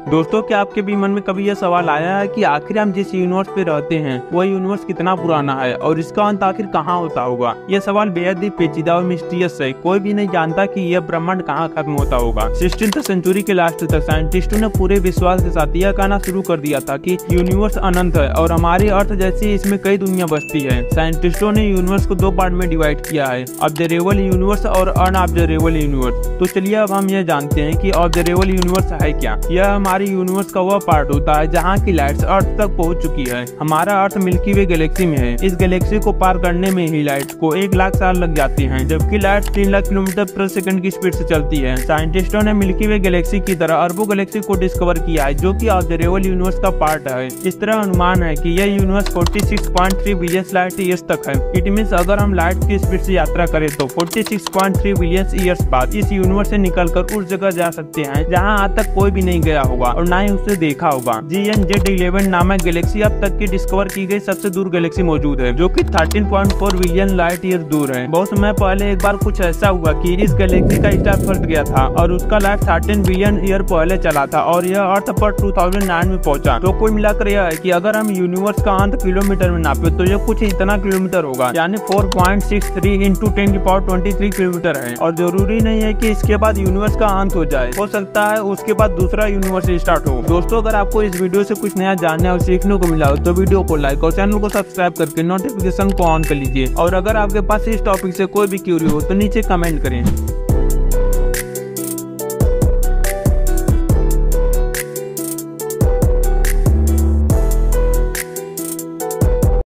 दोस्तों, क्या आपके भी मन में कभी यह सवाल आया है कि आखिर हम जिस यूनिवर्स पे रहते हैं वह यूनिवर्स कितना पुराना है और इसका अंत आखिर कहाँ होता होगा। यह सवाल बेहद ही पेचीदा और मिस्टीरियस है। कोई भी नहीं जानता कि यह ब्रह्मांड कहाँ खत्म होता होगा। 16th सेंचुरी के लास्ट तक साइंटिस्टों ने पूरे विश्वास के साथ यह कहना शुरू कर दिया था कि यूनिवर्स अनंत है और हमारी अर्थ जैसी इसमें कई दुनिया बसती है। साइंटिस्टों ने यूनिवर्स को 2 पार्ट में डिवाइड किया है, ऑब्जर्वेबल यूनिवर्स और अनऑब्जर्वेबल यूनिवर्स। तो चलिए अब हम यह जानते हैं कि ऑब्जर्वेबल यूनिवर्स है क्या। यह हमारी यूनिवर्स का वह पार्ट होता है जहाँ की लाइट्स अर्थ तक पहुँच चुकी है। हमारा अर्थ मिल्की वे गैलेक्सी में है। इस गैलेक्सी को पार करने में ही लाइट को 1 लाख साल लग जाते हैं, जबकि लाइट 3 लाख किलोमीटर प्रति सेकंड की स्पीड से चलती है। साइंटिस्टों ने मिल्की वे गैलेक्सी की तरह अरबों गैलेक्सी को डिस्कवर किया है जो कि ऑब्जर्वेबल यूनिवर्स का पार्ट है। इस तरह अनुमान है कि यह यूनिवर्स 46.3 बिलियन लाइट ईयर्स तक है। इट मींस अगर हम लाइट की स्पीड से यात्रा करें तो 46.3 बिलियन ईयर्स बाद इस यूनिवर्स से निकलकर उस जगह जा सकते हैं जहां आज तक कोई भी नहीं गया होगा और ना ही उसे देखा होगा। GN-Z11 नामक गैलेक्सी अब तक की डिस्कवर की गई सबसे दूर गैलेक्सी मौजूद है, जो कि 13.4 बिलियन लाइट ईयर दूर है। बहुत समय पहले एक बार कुछ ऐसा हुआ कि इस गैलेक्सी का स्टार फट गया था और उसका लाइफ 13 बिलियन ईयर पहले चला था और यह अर्थ पर 2009 में पहुंचा। तो कुल मिलाकर यह है कि अगर हम यूनिवर्स का अंत किलोमीटर में नापे तो यह कुछ इतना किलोमीटर होगा, यानी 4.63 इंटू 10⁻23 किलोमीटर है। और जरूरी नहीं है कि इसके बाद यूनिवर्स का अंत हो जाए, हो सकता है उसके बाद दूसरा यूनिवर्स स्टार्ट हो। दोस्तों, अगर आपको इस वीडियो से कुछ नया जानने और सीखने को मिला हो तो वीडियो को लाइक और चैनल को सब्सक्राइब करके नोटिफिकेशन को ऑन कर लीजिए। और अगर आपके पास इस टॉपिक से कोई भी क्यूरी हो तो नीचे कमेंट करें।